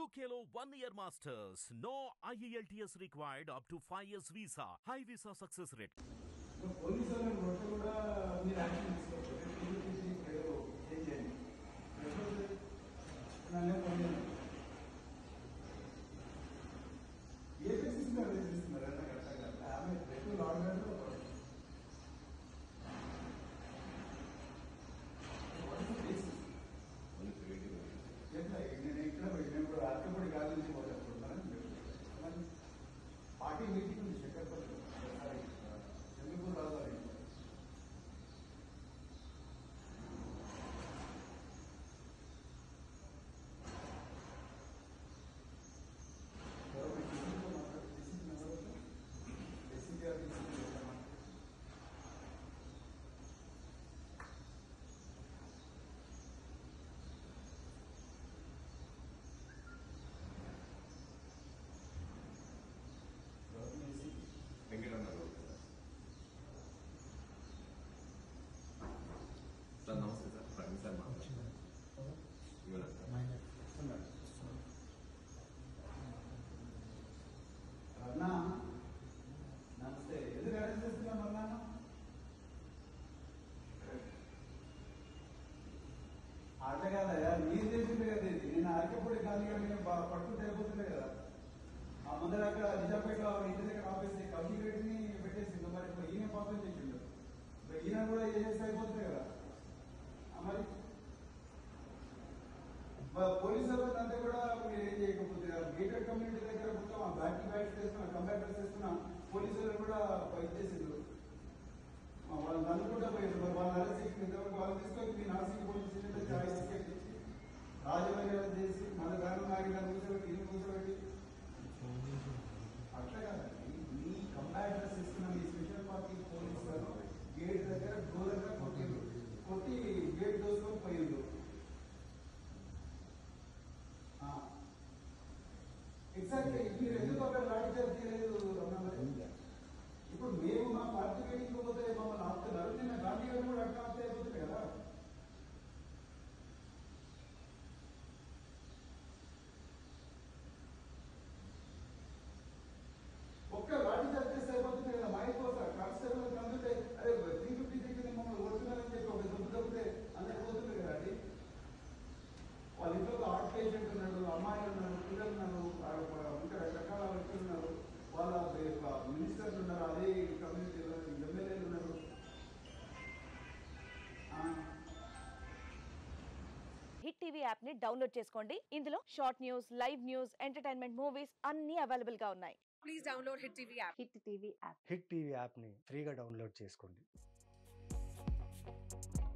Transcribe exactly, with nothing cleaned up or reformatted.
U K లో one year masters. No I E L T S required up to five years visa. High visa success rate. Police వాళ్ళని కొట్టి కూడా మీరు action తీసుకోవచ్చు. ఏదో ఏం చేయండి నన్నే పొందాను ఏ బేసిస్ మీద చేస్తున్నారు అన్న కరెక్ట్గా ఆమె ఎక్కువ లాంగ్ నేను ఇక్కడ నేను ఇప్పుడు అర్థపడి కాదు నుంచి పోతాను. పార్టీ మీటింగ్ ఉంది శంకర్పల్లి చంద్రపూర్ రాజారి వెంకటరమణ సార్ నమస్తే సార్ ప్రవీణ్ సార్ మాట్లాడుతున్నారు. అన్నా నమస్తే. ఎందుకు అరెస్ట్ చేస్తున్నాం అన్నా? అట్లా కాదయా, మీరు చేసిందే కదా ఇది. నేను అరకపూడి గాంధీ గారిని పట్టుకుంటే అయిపోతుండే కదా. ఆ ముందర అక్కడ నిజాంపేట ఇంటి దగ్గర ఆపేసి కమ్యూనికేట్ని పెట్టేసింది. మరి ఇప్పుడు ఈయన పాపం చేసిండు, ఈయన కూడా చేస్తే అయిపోతుంది కదా. మరి పోలీసులు అంతా కూడా మీరు ఏం చేయకపోతే గేటెడ్ కమ్యూనిటీ దగ్గర మొత్తం ఆ బ్యాక్ బ్యాక్ చేస్తున్నా కంబాక్టర్స్ చేస్తున్నా పోలీసులు కూడా ఇచ్చేసిండ్రు. వాళ్ళు నన్ను కూడా పోయారు. మరి వాళ్ళ అరెస్ట్ ఇంతవరకు వాళ్ళు తీసుకొని మీ Nasik police station choice ticket ఇచ్చి రాజమర్యాద చేసి మన దాని నాగిన కూర్చోబెట్టి ఇన్ని కూర్చోబెట్టి అట్లా కాదండి. మీ కంబాక్టర్స్ ఇస్తున్న మీ స్పెషల్ పార్టీ పోలీసులను గేట్ దగ్గర డోర్ దగ్గర కొట్టిండ్రు, కొట్టి గేట్ దోసుకొని పోయిండ్రు. ఎగ్జాక్ట్లీ మీరు ఎందుకు అక్కడ లాఠీ చార్జ్ చేయలేదు రమణ? ఇప్పుడు మేము మా పార్టీ మీటింగ్ పోతే మమ్మల్ని ఆపుతున్నారు. నిన్న గాంధీ గారు కూడా అట్లా ఆపితే అయిపోతుంది కదా. ఒక్క లాఠీ చార్జ్ చేస్తే అయిపోతుంది కదా. మా అయిపోతా కానిస్టేబుల్ అందుతే అరే త్రీ ఫిఫ్టీ దగ్గర మమ్మల్ని కొడుతున్నారని చెప్పి ఒక దుబ్బు దొబ్బితే అందరికి పోతుంది కదా. అది వాళ్ళ ఇంట్లో హార్ట్ పేషెంట్ ఉన్నాడు, అమ్మాయిలు ఉన్నారు, పిల్లలు ఉన్నారు, ఇంకా రకరకాల వ్యక్తులు ఉన్నారు, వాళ్ళ మినిస్టర్లు ఉన్నారు, అదే కమ్యూనిటీలో ఎమ్మెల్యేలు ఉన్నారు. హిట్ టీవీ యాప్ ని డౌన్లోడ్ చేసుకోండి. ఇందులో short news, live news, entertainment movies అన్ని అవైలబుల్ గా ఉన్నాయి. Please download hit TV app. Hit TV app hit TV app ని ఫ్రీగా డౌన్లోడ్ చేసుకోండి.